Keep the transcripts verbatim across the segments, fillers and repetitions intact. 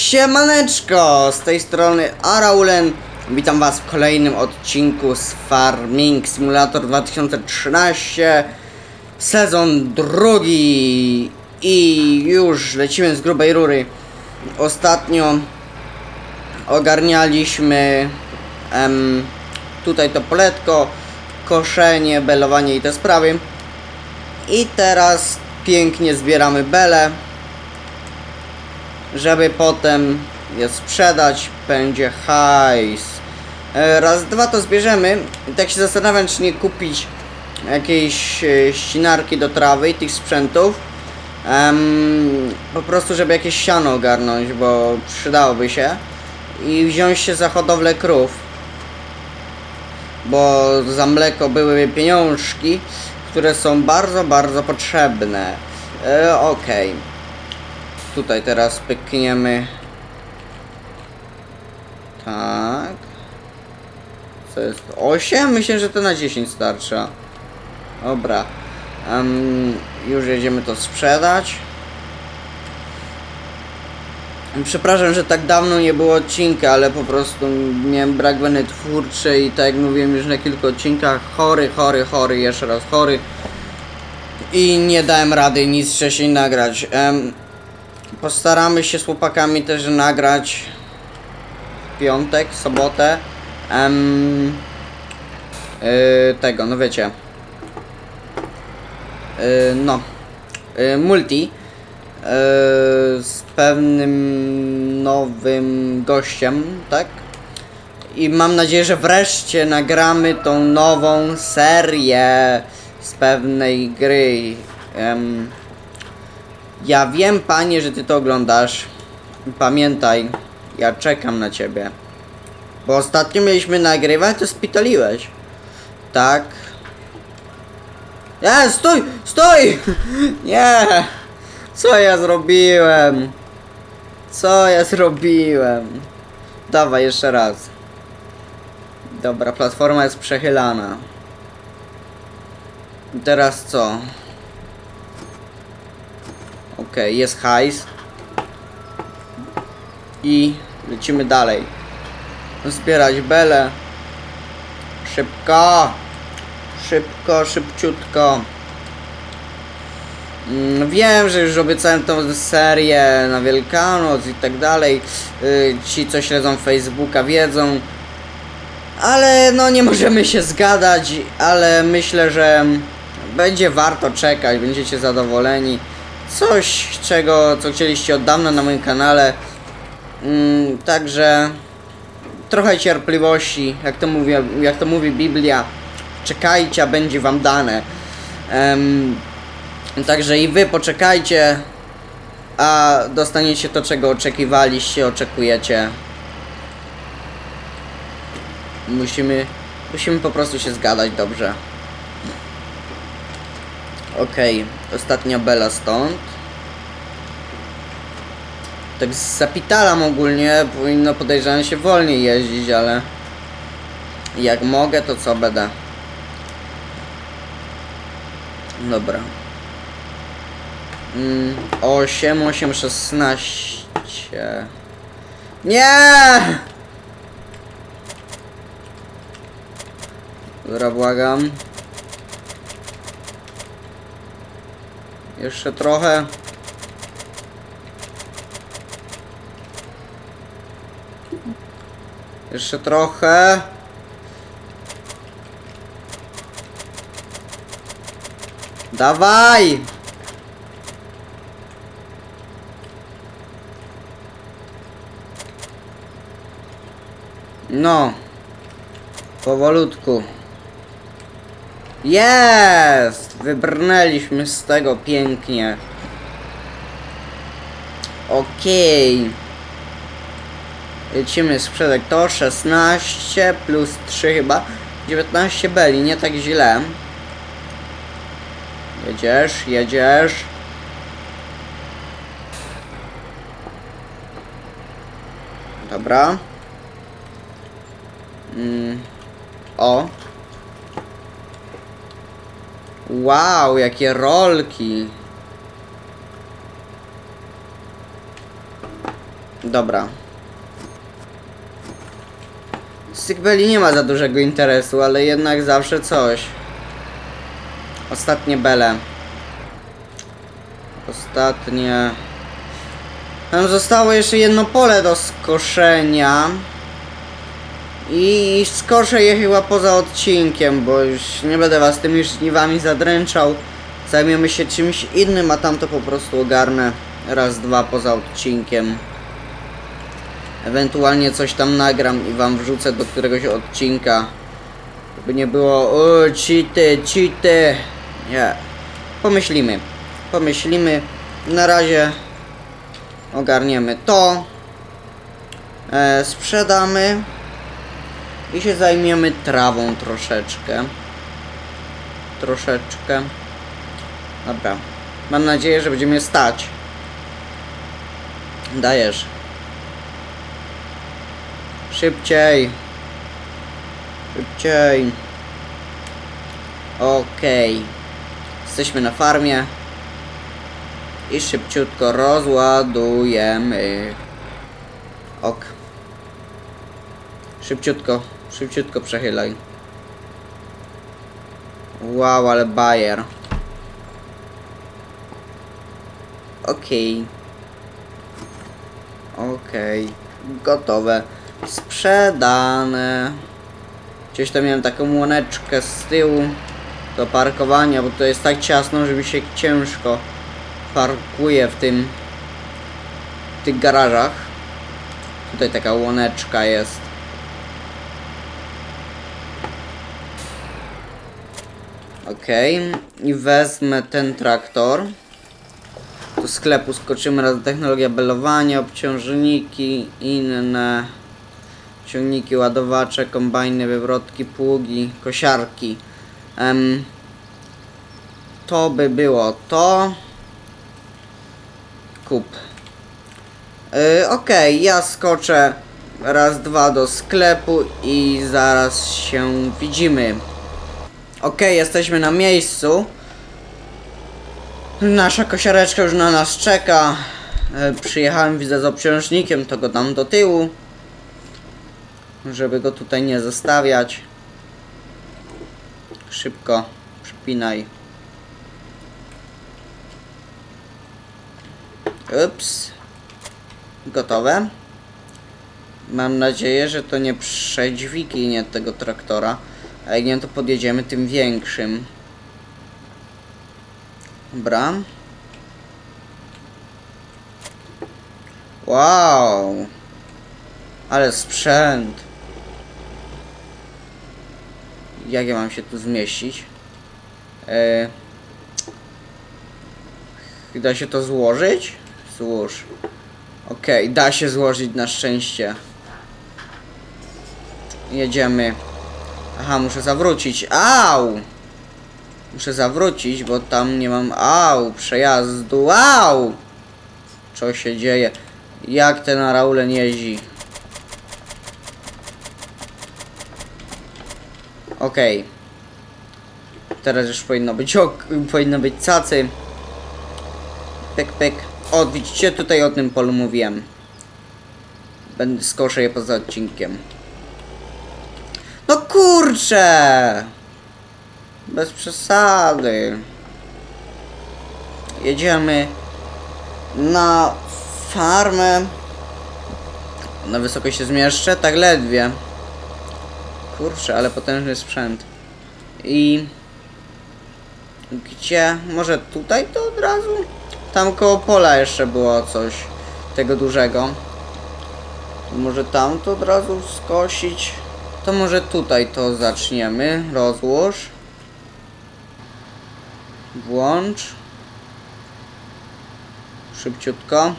Siemaneczko, z tej strony Araulen. Witam was w kolejnym odcinku z Farming Simulator dwa tysiące trzynaście, sezon drugi. I już lecimy z grubej rury. Ostatnio ogarnialiśmy em, tutaj to poletko, koszenie, belowanie i te sprawy. I teraz pięknie zbieramy bele, żeby potem je sprzedać, będzie hajs. Raz, dwa to zbierzemy. I tak się zastanawiam, czy nie kupić jakiejś ścinarki do trawy i tych sprzętów. Um, po prostu, żeby jakieś siano ogarnąć, bo przydałoby się. I wziąć się za hodowlę krów, bo za mleko były pieniążki, które są bardzo, bardzo potrzebne. E, Okej. Okay. Tutaj teraz pykniemy. Tak. Co jest? osiem? Myślę, że to na dziesięć starcza. Dobra. Um, już jedziemy to sprzedać. Przepraszam, że tak dawno nie było odcinka, ale po prostu miałem brak weny twórczej i tak jak mówiłem już na kilku odcinkach, chory, chory, chory, jeszcze raz chory. I nie dałem rady nic wcześniej nagrać. Um, Postaramy się z chłopakami też nagrać w piątek, sobotę um, yy, tego, no wiecie, yy, no yy, multi yy, z pewnym nowym gościem, tak? I mam nadzieję, że wreszcie nagramy tą nową serię z pewnej gry. um, Ja wiem, panie, że ty to oglądasz. Pamiętaj, ja czekam na ciebie. Bo ostatnio mieliśmy nagrywać, to spitoliłeś. Tak. Nie, stój! Stój! Nie! Co ja zrobiłem? Co ja zrobiłem? Dawaj, jeszcze raz. Dobra, platforma jest przechylana. I teraz co? Ok, jest hajs. I lecimy dalej. Zbierać bele. Szybko. Szybko, szybciutko. Mm, wiem, że już obiecałem tą serię na Wielkanoc i tak dalej. Yy, ci, co śledzą Facebooka, wiedzą. Ale no nie możemy się zgadać. Ale myślę, że będzie warto czekać. Będziecie zadowoleni. Coś, czego, co chcieliście od dawna na moim kanale. Mm, także trochę cierpliwości, jak to mówi, jak to mówi Biblia. Czekajcie, a będzie wam dane. Um, także i wy poczekajcie, a dostaniecie to, czego oczekiwaliście, oczekujecie. Musimy, musimy po prostu się zgadać dobrze. Okej, okay. Ostatnia bela stąd. Tak zapitalam ogólnie, powinno, podejrzewam, się wolniej jeździć, ale jak mogę, to co będę. Dobra. Mm, osiem, osiem, szesnaście. Nie! Dobra, błagam. Jeszcze trochę. Jeszcze trochę. Dawaj! No. Powolutku. Jest! Wybrnęliśmy z tego pięknie. Okej. Okay. Lecimy sprzedać to. szesnaście plus trzy chyba. dziewiętnaście beli, nie tak źle. Jedziesz, jedziesz. Dobra. Mm. O. Wow, jakie rolki. Dobra. Z tych beli nie ma za dużego interesu, ale jednak zawsze coś. Ostatnie bele. Ostatnie... Tam zostało jeszcze jedno pole do skoszenia. I skoszę je chyba poza odcinkiem, bo już nie będę was tymi żniwami zadręczał. Zajmiemy się czymś innym, a tamto po prostu ogarnę raz, dwa poza odcinkiem. Ewentualnie coś tam nagram i wam wrzucę do któregoś odcinka. Żeby nie było, o, cheaty, cheaty. Nie. Pomyślimy. Pomyślimy. Na razie ogarniemy to. E, sprzedamy. I się zajmiemy trawą troszeczkę. Troszeczkę. Dobra. Mam nadzieję, że będzie mnie stać. Dajesz. Szybciej. Szybciej. Okej. Okay. Jesteśmy na farmie. I szybciutko rozładujemy. Ok. Szybciutko. Szybciutko przechylaj. Wow, ale bajer. Okej. Okay. Okej. Okay. Gotowe. Sprzedane. Gdzieś tam miałem taką łoneczkę z tyłu do parkowania, bo to jest tak ciasno, że mi się ciężko parkuje w tym w tych garażach. Tutaj taka łoneczka jest. Okej. Okay. I wezmę ten traktor. Do sklepu skoczymy raz, technologia belowania, obciążniki, inne ciągniki, ładowacze, kombajny, wywrotki, pługi, kosiarki. Um, to by było to. Kup. Yy, Okej, okay, ja skoczę raz, dwa do sklepu i zaraz się widzimy. Okej, okay, jesteśmy na miejscu. Nasza kosiareczka już na nas czeka. E, przyjechałem, widzę, z obciążnikiem, to go dam do tyłu, żeby go tutaj nie zostawiać. Szybko przypinaj. Ups. Gotowe. Mam nadzieję, że to nie przedźwignie tego traktora. A jak nie, to podjedziemy tym większym. Dobra. Wow. Ale sprzęt. Jak ja mam się tu zmieścić? Eee. Da się to złożyć? Złóż. Okej, okay, da się złożyć na szczęście. Jedziemy. Aha, muszę zawrócić. Au! Muszę zawrócić, bo tam nie mam... Au! Przejazdu! Au! Co się dzieje? Jak ten Raulen jeździ? Okej. Okay. Teraz już powinno być ok, powinno być cacy. Pyk, pyk. O, widzicie? Tutaj o tym polu mówiłem. Będę skoszę je poza odcinkiem. No kurczę! Bez przesady. Jedziemy na farmę. Na wysokość się zmieszczę? Tak ledwie. Kurczę, ale potężny sprzęt. I... Gdzie? Może tutaj to od razu? Tam koło pola jeszcze było coś tego dużego. Może tam to od razu skosić? To może tutaj to zaczniemy. Rozłóż. Włącz. Szybciutko.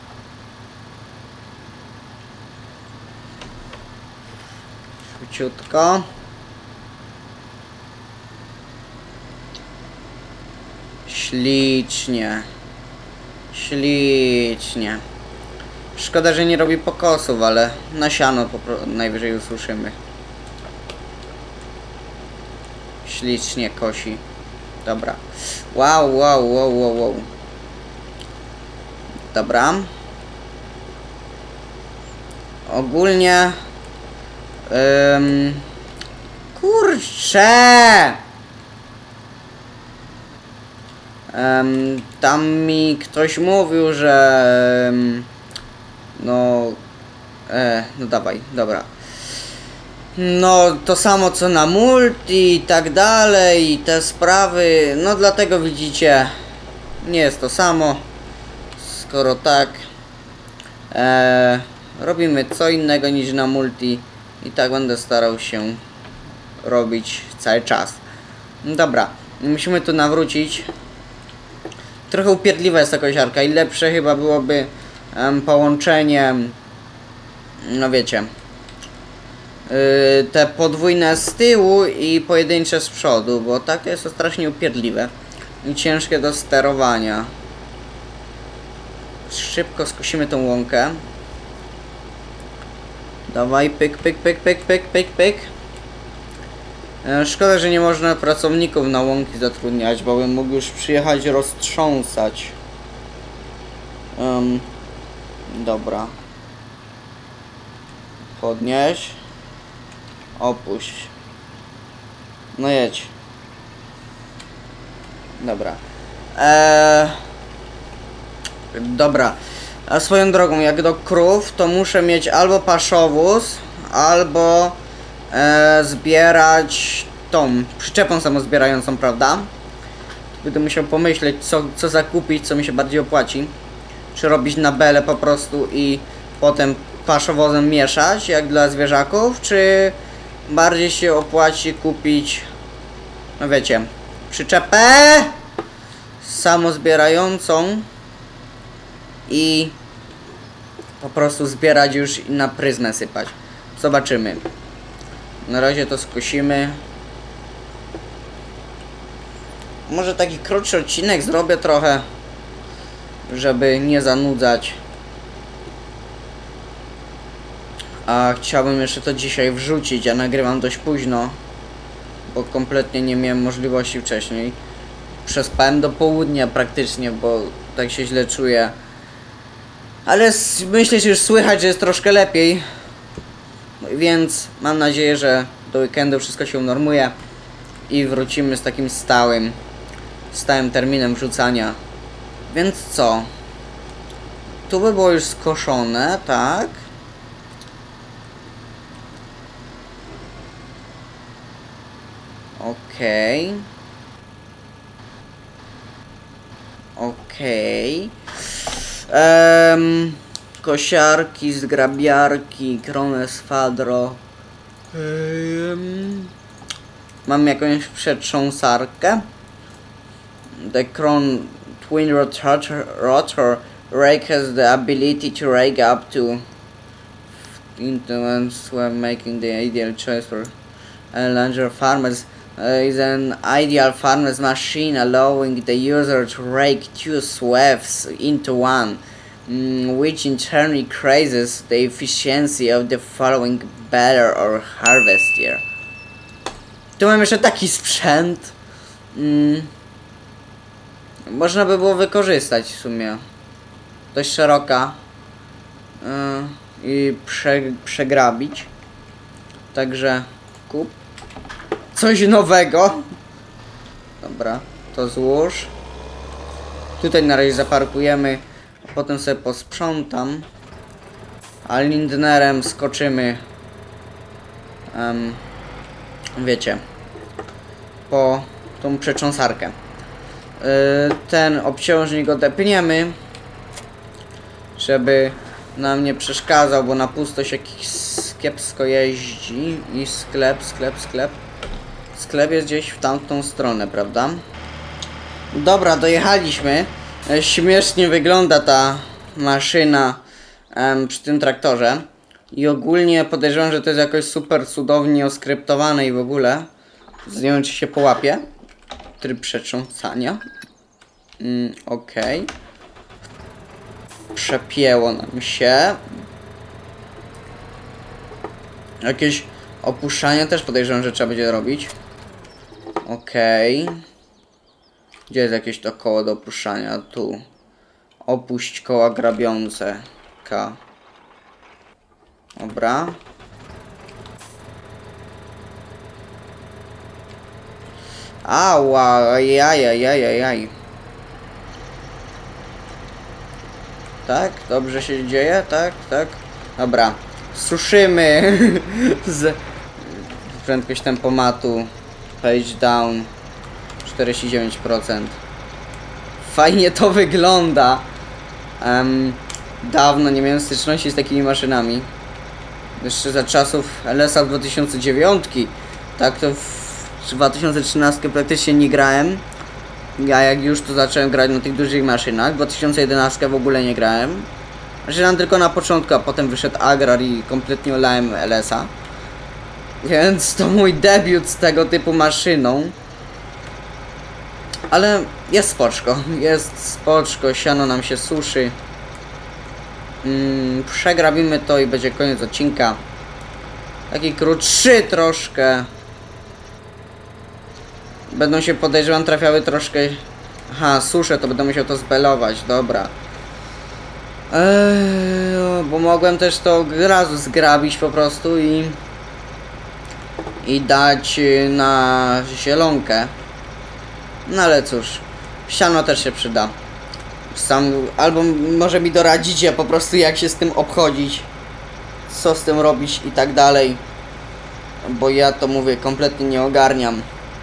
Szybciutko. Ślicznie. Ślicznie. Szkoda, że nie robi pokosów, ale na siano najwyżej ususzymy. Ślicznie kosi. Dobra. Wow, wow, wow, wow, wow. Dobra. ogólnie... Ym, kurczę! Ym, tam mi ktoś mówił, że... Ym, no... E, no dawaj, dobra. No to samo co na multi i tak dalej i te sprawy. No dlatego widzicie, nie jest to samo. Skoro tak, e, robimy co innego niż na multi i tak będę starał się robić cały czas. No dobra, musimy tu nawrócić. Trochę upierdliwa jest ta kosiarka i lepsze chyba byłoby um, połączenie, no wiecie, yy, te podwójne z tyłu i pojedyncze z przodu, bo tak jest to strasznie upierdliwe i ciężkie do sterowania. Szybko skosimy tą łąkę. Dawaj, pyk, pyk, pyk, pyk, pyk, pyk, pyk. E, szkoda, że nie można pracowników na łąki zatrudniać, bo bym mógł już przyjechać roztrząsać. Um, dobra. Podnieś. Opuść. No jedź. Dobra. Eee... Dobra. A swoją drogą, jak do krów, to muszę mieć albo paszowóz, albo e, zbierać tą przyczepą samozbierającą, prawda? Będę musiał pomyśleć, co, co zakupić, co mi się bardziej opłaci. Czy robić na belę po prostu i potem paszowozem mieszać, jak dla zwierzaków, czy bardziej się opłaci kupić, no wiecie, przyczepę samozbierającą i po prostu zbierać już i na pryzmę sypać. Zobaczymy. Na razie to skosimy. Może taki krótszy odcinek zrobię trochę, żeby nie zanudzać. A chciałbym jeszcze to dzisiaj wrzucić, ja nagrywam dość późno, bo kompletnie nie miałem możliwości wcześniej. Przespałem do południa praktycznie, bo tak się źle czuję. Ale myślę, że już słychać, że jest troszkę lepiej. Więc mam nadzieję, że do weekendu wszystko się unormuje i wrócimy z takim stałym, stałym terminem wrzucania. Więc co? Tu by było już skoszone, tak? Okej. Okay. Okej. Okay. Um, kosiarki, zgrabiarki, kronę swadro. Um, mam jakąś przetrząsarkę. The Kron Twin Rotor, rotor Rake has the ability to rake up to influence when making the ideal choice for a larger farmers. Uh, is an ideal farmer's machine allowing the user to rake two swaths into one, mm, which in turn increases the efficiency of the following baler or harvester. Tu mam jeszcze taki sprzęt. Mm, można by było wykorzystać w sumie. Dość szeroka. Yy, I prze, przegrabić. Także kup. Coś nowego. Dobra, to złóż. Tutaj na razie zaparkujemy, a potem sobie posprzątam. A Lindnerem skoczymy. Um, wiecie, po tą przetrząsarkę. Yy, ten obciążnik odepniemy, żeby nam nie przeszkadzał, bo na pusto się kiepsko jeździ. I sklep, sklep, sklep. Sklep jest gdzieś w tamtą stronę, prawda? Dobra, dojechaliśmy. Śmiesznie wygląda ta maszyna em, przy tym traktorze. I ogólnie podejrzewam, że to jest jakoś super cudownie oskryptowane i w ogóle. Nie wiem, czy się połapie. Tryb przetrząsania. Mm, Okej. Okay. Przepięło nam się. Jakieś opuszczania też podejrzewam, że trzeba będzie robić. Okej. Okay. Gdzie jest jakieś to koło do opuszczania? Tu. Opuść koła grabiące. K. Dobra. Ała, ajajajajajaj. Tak, dobrze się dzieje, tak, tak. Dobra, suszymy z prędkość tempomatu. Page down czterdzieści dziewięć procent. Fajnie to wygląda. Um, dawno nie miałem styczności z takimi maszynami. Jeszcze za czasów L S A dwa tysiące dziewięć. Tak to w dwa tysiące trzynastym praktycznie nie grałem. Ja jak już to zacząłem grać na tych dużych maszynach. W dwa tysiące jedenastym w ogóle nie grałem. Grałem tylko na początku, a potem wyszedł Agrar i kompletnie olałem L S A. Więc to mój debiut z tego typu maszyną. Ale jest spoczko, jest spoczko, siano nam się suszy. Mm, przegrabimy to i będzie koniec odcinka. Taki krótszy troszkę. Będą się, podejrzewam, trafiały troszkę... Aha, susze, to będę musiał to zbelować, dobra. Eee, bo mogłem też to od razu zgrabić po prostu i... I dać na zielonkę. No ale cóż, siano też się przyda. Sam, albo może mi doradzicie po prostu jak się z tym obchodzić. Co z tym robić i tak dalej. Bo ja to mówię, kompletnie nie ogarniam.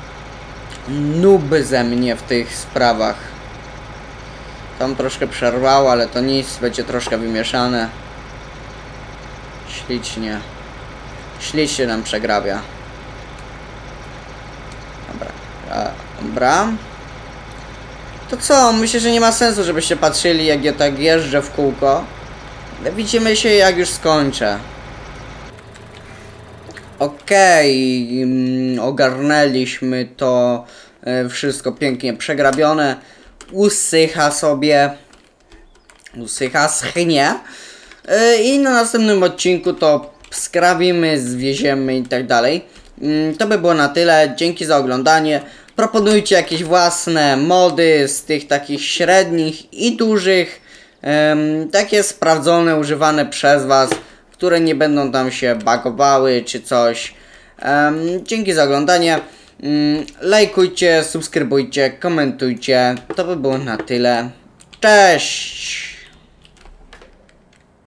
Nuby ze mnie w tych sprawach. Tam troszkę przerwało, ale to nic, będzie troszkę wymieszane. Ślicznie. Ślicznie nam przegrabia. Dobra. Dobra. To co? Myślę, że nie ma sensu, żebyście patrzyli, jak ja tak jeżdżę w kółko. Widzimy się, jak już skończę. Okej, okay. Ogarnęliśmy to wszystko pięknie przegrabione. Usycha sobie. Usycha, schnie. I na następnym odcinku to skrabimy, zwieziemy i tak dalej. To by było na tyle. Dzięki za oglądanie. Proponujcie jakieś własne mody z tych takich średnich i dużych. Um, takie sprawdzone, używane przez was, które nie będą tam się bugowały czy coś. Um, dzięki za oglądanie. Um, lajkujcie, subskrybujcie, komentujcie. To by było na tyle. Cześć!